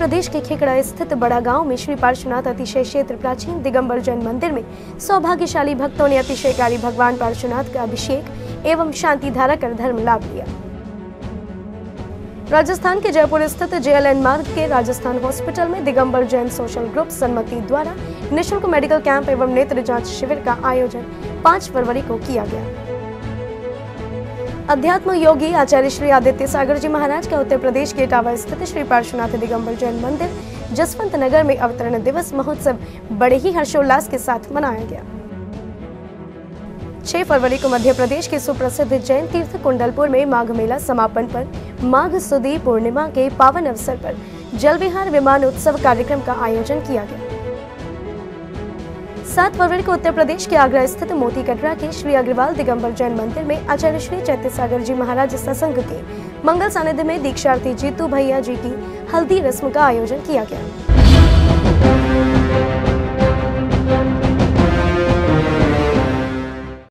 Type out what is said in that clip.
प्रदेश के खेकड़ा स्थित बड़ा गांव में श्री पार्श्वनाथ अतिशय क्षेत्र प्राचीन दिगंबर जैन मंदिर में सौभाग्यशाली भक्तों ने अतिशयकारी भगवान पार्श्वनाथ का अभिषेक एवं शांति धारा कर धर्म लाभ लिया। राजस्थान के जयपुर स्थित JLN मार्ग के राजस्थान हॉस्पिटल में दिगंबर जैन सोशल ग्रुप सन्मति द्वारा निःशुल्क मेडिकल कैंप एवं नेत्र जांच शिविर का आयोजन 5 फरवरी को किया गया। अध्यात्म योगी आचार्य श्री आदित्य सागर जी महाराज का उत्तर प्रदेश के इटावा स्थित श्री पार्श्वनाथ दिगंबर जैन मंदिर जसवंत नगर में अवतरण दिवस महोत्सव बड़े ही हर्षोल्लास के साथ मनाया गया। 6 फरवरी को मध्य प्रदेश के सुप्रसिद्ध जैन तीर्थ कुंडलपुर में माघ मेला समापन पर माघ सुदी पूर्णिमा के पावन अवसर पर जल विहार विमान उत्सव कार्यक्रम का आयोजन किया गया। 7 फरवरी को उत्तर प्रदेश के आगरा स्थित मोती कटरा के श्री अग्रवाल दिगंबर जैन मंदिर में आचार्य श्री चैत्य सागर जी महाराज सत्संग के मंगल सानिध्य में दीक्षार्थी जीतू भैया जी की हल्दी रस्म का आयोजन किया गया।